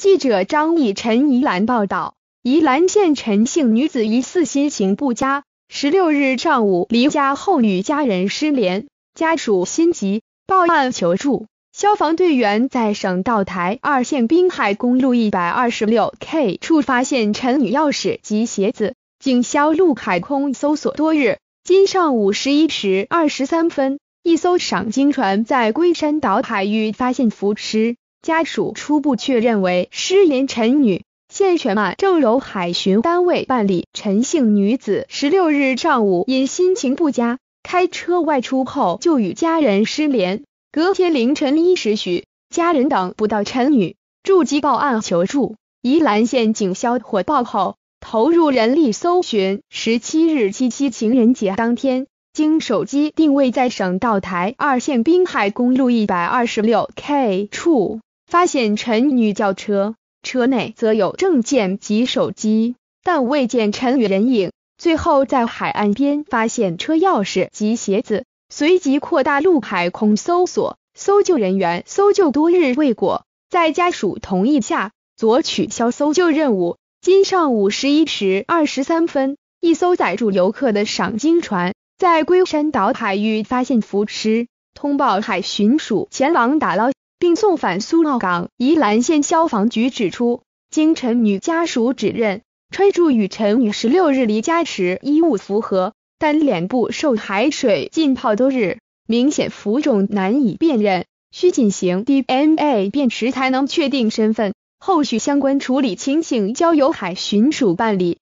记者张义晨宜兰报道，宜兰县陈姓女子疑似心情不佳，16日上午离家后与家人失联，家属心急报案求助。消防队员在省道台2线滨海公路 126K 处发现陈女钥匙及鞋子，警消陆海空搜索多日，今上午11时23分，一艘赏鲸船在龟山岛海域发现浮尸，家属初步确认为失联陈女。县全马正柔海巡单位办理，陈姓女子16日上午因心情不佳，开车外出后就与家人失联。隔天凌晨1时许，家人等不到陈女，住机报案求助。宜兰县警消获报后，投入人力搜寻。17日七夕情人节当天，经手机定位在省道台2线滨海公路 126K 处，发现陈女轿车，车内则有证件及手机，但未见陈女人影。最后在海岸边发现车钥匙及鞋子，随即扩大陆海空搜索，搜救人员搜救多日未果，在家属同意下，昨取消搜救任务。今上午11时23分，一艘载住游客的赏鲸船在龟山岛海域发现浮尸，通报海巡署前往打捞，并送返苏澳港。宜兰县消防局指出，经陈女家属指认，穿着与陈女16日离家时衣物符合，但脸部受海水浸泡多日，明显浮肿难以辨认，需进行 DNA 辨识才能确定身份。后续相关处理情形交由海巡署办理。